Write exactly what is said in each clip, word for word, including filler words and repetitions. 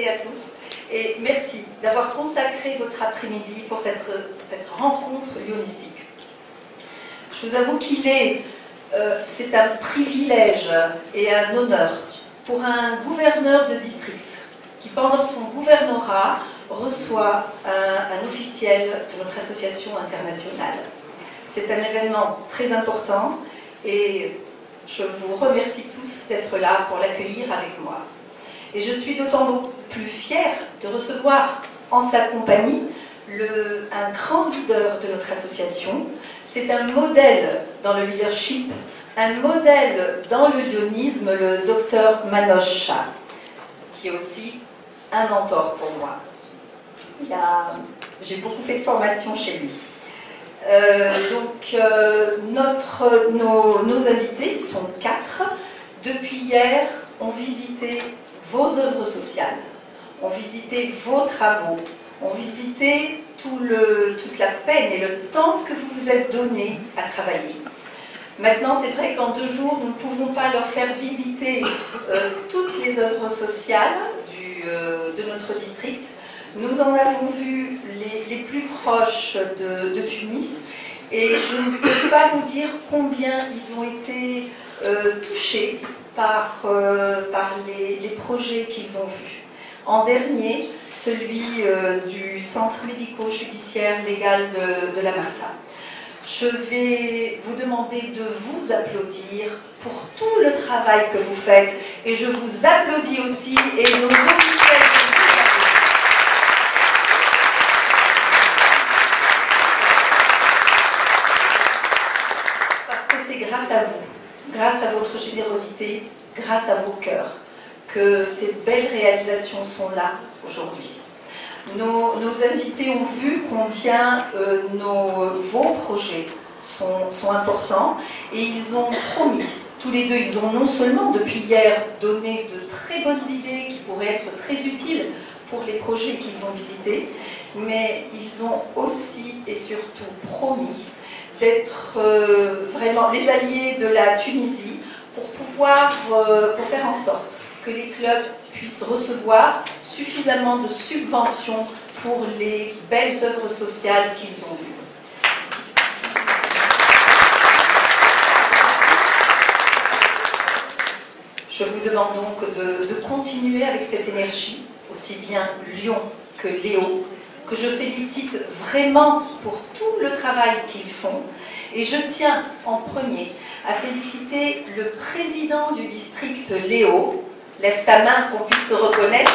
et à tous. Et merci d'avoir consacré votre après-midi pour cette, cette rencontre lionistique. Je vous avoue qu'il est, euh, c'est un privilège et un honneur pour un gouverneur de district qui, pendant son gouvernorat, reçoit un, un officiel de notre association internationale. C'est un événement très important et je vous remercie tous d'être là pour l'accueillir avec moi. Et je suis d'autant plus fière de recevoir en sa compagnie le, un grand leader de notre association. C'est un modèle dans le leadership, un modèle dans le lionisme, le docteur Manoj Shah, qui est aussi un mentor pour moi. J'ai beaucoup fait de formation chez lui. Euh, donc, euh, notre, nos, nos invités sont quatre. Depuis hier, ont visité vos œuvres sociales, ont visité vos travaux, ont visité tout le, toute la peine et le temps que vous vous êtes donné à travailler. Maintenant, c'est vrai qu'en deux jours, nous ne pouvons pas leur faire visiter euh, toutes les œuvres sociales du, euh, de notre district. Nous en avons vu les, les plus proches de, de Tunis et je ne peux pas vous dire combien ils ont été euh, touchés par, euh, par les, les projets qu'ils ont vus. En dernier, celui euh, du centre médico-judiciaire légal de, de la Marsa. Je vais vous demander de vous applaudir pour tout le travail que vous faites et je vous applaudis aussi et nos officiels. Grâce à vous, grâce à votre générosité, grâce à vos cœurs, que ces belles réalisations sont là aujourd'hui. Nos, nos invités ont vu combien euh, nos, vos projets sont, sont importants et ils ont promis, tous les deux, ils ont non seulement depuis hier donné de très bonnes idées qui pourraient être très utiles pour les projets qu'ils ont visités, mais ils ont aussi et surtout promis d'être euh, vraiment les alliés de la Tunisie pour pouvoir euh, pour faire en sorte que les clubs puissent recevoir suffisamment de subventions pour les belles œuvres sociales qu'ils ont vues. Je vous demande donc de, de continuer avec cette énergie, aussi bien Lyon que Léo, que je félicite vraiment pour tout le travail qu'ils font. Et je tiens en premier à féliciter le président du district Léo. Lève ta main qu'on puisse te reconnaître.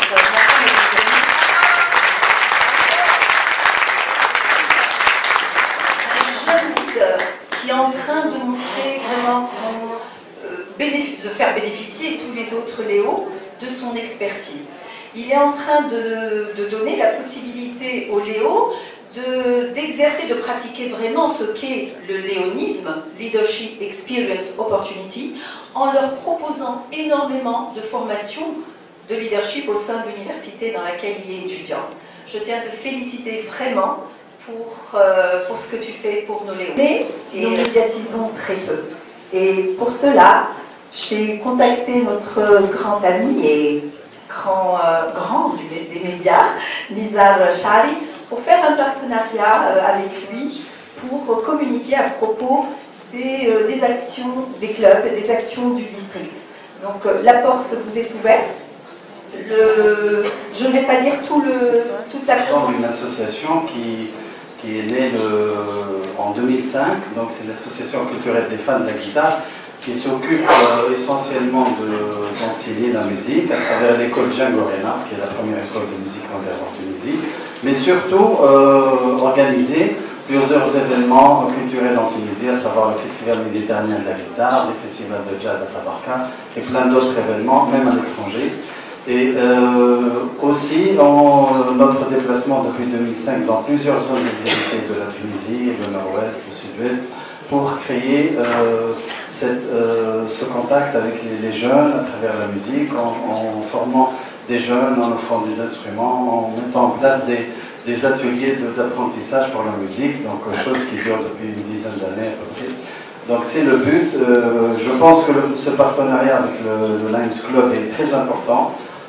Un jeune leader qui est en train de montrer vraiment son, euh, bénéfice, de faire bénéficier tous les autres Léo de son expertise. Il est en train de, de donner la possibilité aux Léo d'exercer, de, de pratiquer vraiment ce qu'est le léonisme, Leadership Experience Opportunity, en leur proposant énormément de formations de leadership au sein de l'université dans laquelle il est étudiant. Je tiens à te féliciter vraiment pour, euh, pour ce que tu fais pour nos Léos. Mais nous médiatisons très peu. Et pour cela, j'ai contacté notre grand ami et grand, euh, grand du, des médias, Nizar Shari, pour faire un partenariat euh, avec lui pour communiquer à propos des, euh, des actions des clubs et des actions du district. Donc euh, la porte vous est ouverte. Le, je ne vais pas lire tout le, toute la... Une association qui, qui est née le, en deux mille cinq, donc c'est l'association culturelle des fans de la guitare, qui s'occupe euh, essentiellement d'enseigner de, la musique à travers l'école Django Reinhardt, qui est la première école de musique moderne en Tunisie, mais surtout euh, organiser plusieurs événements culturels en Tunisie, à savoir le Festival méditerranéen de la guitare, les festivals de jazz à Tabarka et plein d'autres événements, même à l'étranger. Et euh, aussi, dans notre déplacement depuis deux mille cinq dans plusieurs zones déshéritées de la Tunisie, le nord-ouest, le sud-ouest, pour créer euh, cette, euh, ce contact avec les, les jeunes à travers la musique, en, en formant des jeunes, en offrant des instruments, en mettant en place des, des ateliers d'apprentissage pour la musique, donc chose qui dure depuis une dizaine d'années à peu près. Donc c'est le but. Euh, je pense que le, ce partenariat avec le, le Lions Club est très important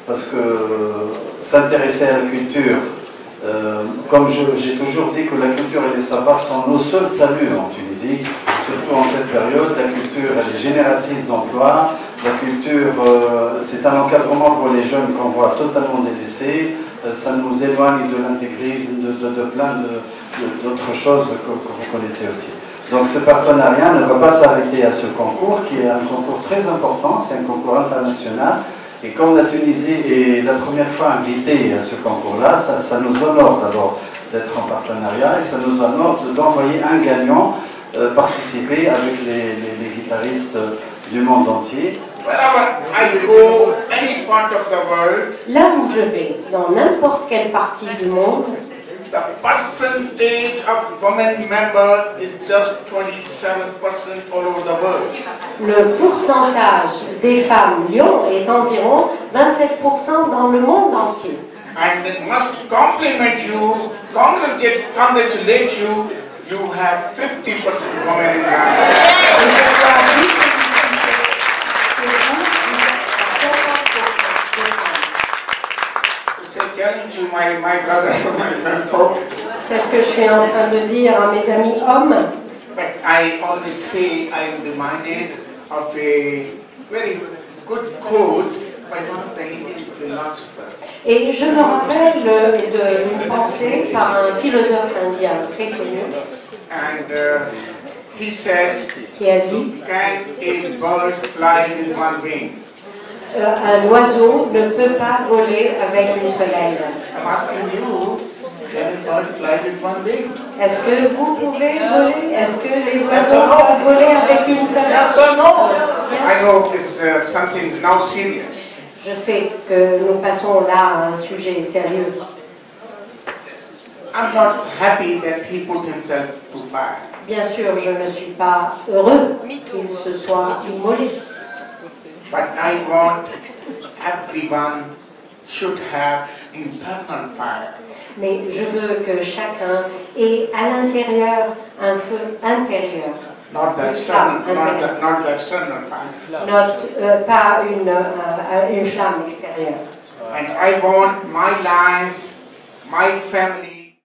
parce que s'intéresser à la culture, euh, comme j'ai toujours dit que la culture et les savoirs sont nos seuls saluts en Tunisie, surtout en cette période. La culture, elle est génératrice d'emplois. La culture, euh, c'est un encadrement pour les jeunes qu'on voit totalement délaissés. Euh, ça nous éloigne de l'intégrisme, de, de, de plein d'autres choses que, que vous connaissez aussi. Donc ce partenariat ne va pas s'arrêter à ce concours, qui est un concours très important, c'est un concours international. Et comme la Tunisie est la première fois invitée à ce concours-là, ça, ça nous honore d'abord d'être en partenariat et ça nous honore d'envoyer un gagnant euh, participer avec les, les, les guitaristes du monde entier. Là où je vais, dans n'importe quelle partie du monde, the percentage of women members is just twenty-seven percent all over the world. Le pourcentage des femmes lions est environ vingt-sept pour cent dans le monde entier. And it must compliment you, congratulate, congratulate you, you have fifty percent women in Ghana. My, my brothers, my young folk. C'est ce que je suis en train de dire à mes amis hommes. But I always say I am reminded of a very good quote by one of the Indian philosophers. Et je me rappelle d'une pensée par un philosophe indien très connu. And uh, he said, qui a dit, can a bird fly with one wing? Euh, un oiseau ne peut pas voler avec une seule aile. Est-ce que vous pouvez voler? Est-ce que les oiseaux peuvent voler avec une seule aile? Je sais que nous passons là à un sujet sérieux. Bien sûr, je ne suis pas heureux qu'il se soit immolé. But I want everyone should have internal fire. Mais je veux que chacun ait à l'intérieur un feu intérieur. Not the external, not the, not the external fire. Not, euh, pas une, euh, une flamme extérieure. And I want my lives, my family.